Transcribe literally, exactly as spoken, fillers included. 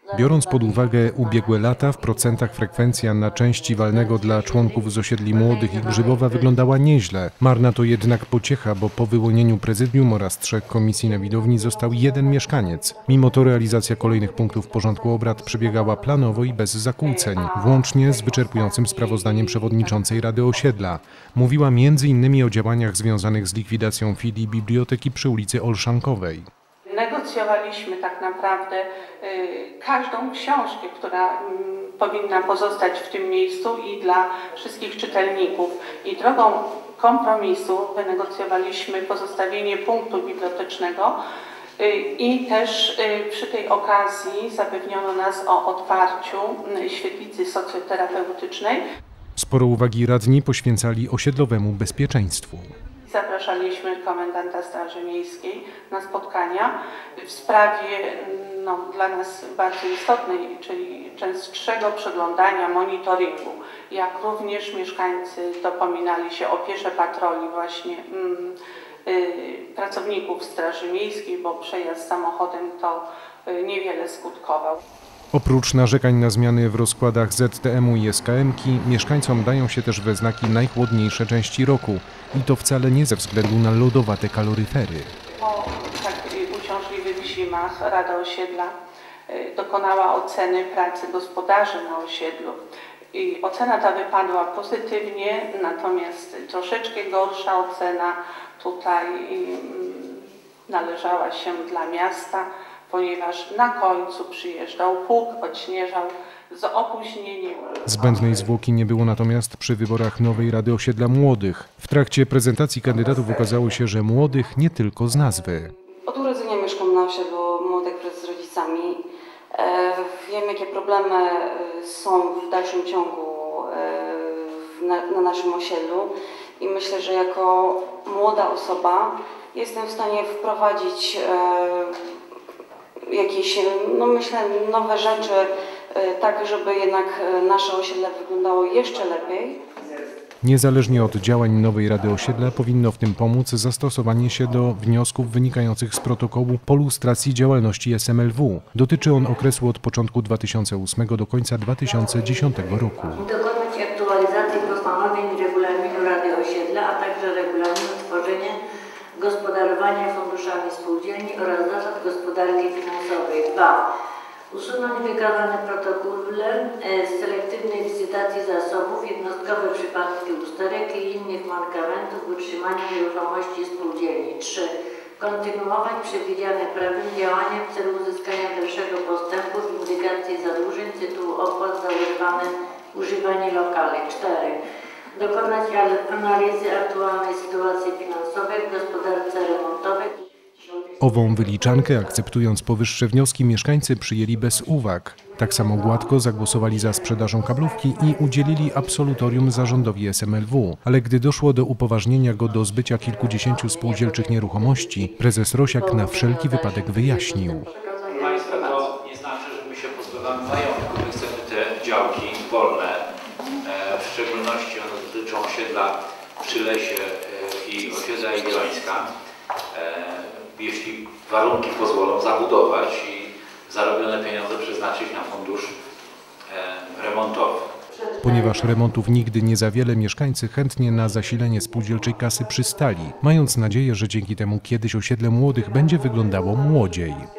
Biorąc pod uwagę ubiegłe lata, w procentach frekwencja na części walnego dla członków z osiedli Młodych i Grzybowa wyglądała nieźle. Marna to jednak pociecha, bo po wyłonieniu prezydium oraz trzech komisji na widowni został jeden mieszkaniec. Mimo to realizacja kolejnych punktów porządku obrad przebiegała planowo i bez zakłóceń, włącznie z wyczerpującym sprawozdaniem przewodniczącej Rady Osiedla. Mówiła między innymi o działaniach związanych z likwidacją filii biblioteki przy ulicy Olszankowej. Negocjowaliśmy tak naprawdę y, każdą książkę, która y, powinna pozostać w tym miejscu i dla wszystkich czytelników. I drogą kompromisu wynegocjowaliśmy pozostawienie punktu bibliotecznego y, i też y, przy tej okazji zapewniono nas o otwarciu y, świetlicy socjoterapeutycznej. Sporo uwagi radni poświęcali osiedlowemu bezpieczeństwu. Zapraszaliśmy komendanta Straży Miejskiej na spotkania w sprawie no, dla nas bardzo istotnej, czyli częstszego przeglądania, monitoringu. Jak również mieszkańcy dopominali się o piesze patroli właśnie mm, y, pracowników Straży Miejskiej, bo przejazd samochodem to y, niewiele skutkował. Oprócz narzekań na zmiany w rozkładach Z T M u i S K M-ki, mieszkańcom dają się też we znaki najchłodniejsze części roku. I to wcale nie ze względu na lodowate kaloryfery. Po tak uciążliwych zimach Rada Osiedla dokonała oceny pracy gospodarzy na osiedlu. I ocena ta wypadła pozytywnie, natomiast troszeczkę gorsza ocena tutaj należała się dla miasta, ponieważ na końcu przyjeżdżał pług, odśnieżał z opóźnieniem. Zbędnej zwłoki nie było natomiast przy wyborach nowej Rady Osiedla Młodych. W trakcie prezentacji kandydatów okazało się, że Młodych nie tylko z nazwy. Od urodzenia mieszkam na osiedlu Młodych wraz z rodzicami. Wiem, jakie problemy są w dalszym ciągu na naszym osiedlu i myślę, że jako młoda osoba jestem w stanie wprowadzić jakieś, no myślę, nowe rzeczy, tak żeby jednak nasze osiedle wyglądało jeszcze lepiej. Niezależnie od działań nowej Rady Osiedla powinno w tym pomóc zastosowanie się do wniosków wynikających z protokołu po lustracji działalności S M L W. Dotyczy on okresu od początku dwa tysiące ósmego do końca dwa tysiące dziesiątego roku. Dokonać aktualizacji postanowień regulaminu Rady Osiedla, a także regulaminu tworzenia, gospodarowania funduszami spółdzielni oraz zasad gospodarki finansowej. dwa. Usunąć wykazane w protokole z selektywnej licytacji zasobów, jednostkowe przypadki usterek i innych mankamentów w utrzymaniu nieruchomości spółdzielni. trzy. Kontynuować przewidziane prawem działania w celu uzyskania dalszego postępu w windykacji zadłużeń z tytułu opłat za używane używanie lokali. cztery. Dokonać analizy aktualnej sytuacji finansowej w gospodarce remontowej. Ową wyliczankę, akceptując powyższe wnioski, mieszkańcy przyjęli bez uwag. Tak samo gładko zagłosowali za sprzedażą kablówki i udzielili absolutorium zarządowi S M L W. Ale gdy doszło do upoważnienia go do zbycia kilkudziesięciu spółdzielczych nieruchomości, prezes Rosiak na wszelki wypadek wyjaśnił. Proszę Państwa, to nie znaczy, że my się pozbywamy majątku. My chcemy te działki wolne, w szczególności one dotyczą osiedla Przylesie i osiedla Jagiellońska. Jeśli warunki pozwolą, zabudować i zarobione pieniądze przeznaczyć na fundusz remontowy. Ponieważ remontów nigdy nie za wiele, mieszkańcy chętnie na zasilenie spółdzielczej kasy przystali, mając nadzieję, że dzięki temu kiedyś osiedle Młodych będzie wyglądało młodziej.